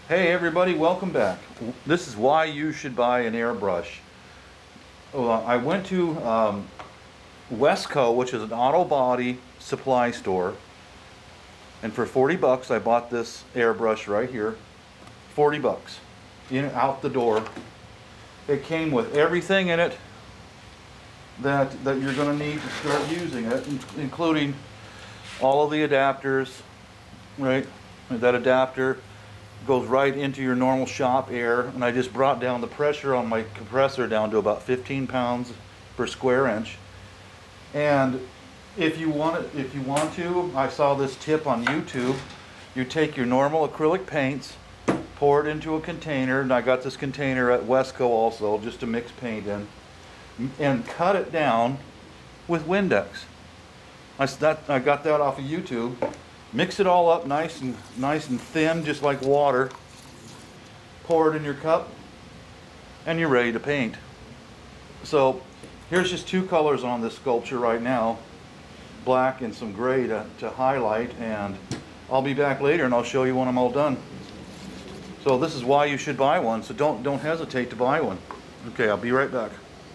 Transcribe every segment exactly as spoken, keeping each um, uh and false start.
Hey everybody, welcome back. This is why you should buy an airbrush. Well, I went to um, Wesco, which is an auto body supply store, and for forty bucks I bought this airbrush right here. forty bucks, in out the door. It came with everything in it that that you're going to need to start using it, including all of the adapters, right? That adapter goes right into your normal shop air, and I just brought down the pressure on my compressor down to about fifteen pounds per square inch. And if you want it, if you want to, I saw this tip on YouTube. You take your normal acrylic paints, pour it into a container, and I got this container at Wesco also, just to mix paint in, and cut it down with Windex. I, that, I got that off of YouTube. Mix it all up nice and nice and thin, just like water. Pour it in your cup, and you're ready to paint. So here's just two colors on this sculpture right now, black and some gray to, to highlight, and I'll be back later and I'll show you when I'm all done. So this is why you should buy one, so don't don't hesitate to buy one. Okay, I'll be right back.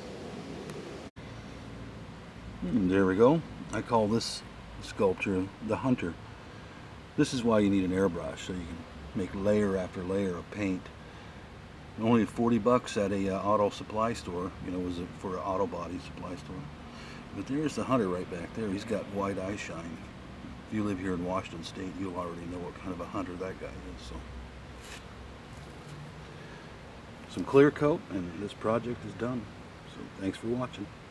And there we go. I call this sculpture the Hunter. This is why you need an airbrush, so you can make layer after layer of paint. Only forty bucks at a uh, auto supply store, you know, was it for an auto body supply store. But there's the Hunter right back there. He's got white eye shine. If you live here in Washington State, you'll already know what kind of a hunter that guy is. So, some clear coat, and this project is done. So, thanks for watching.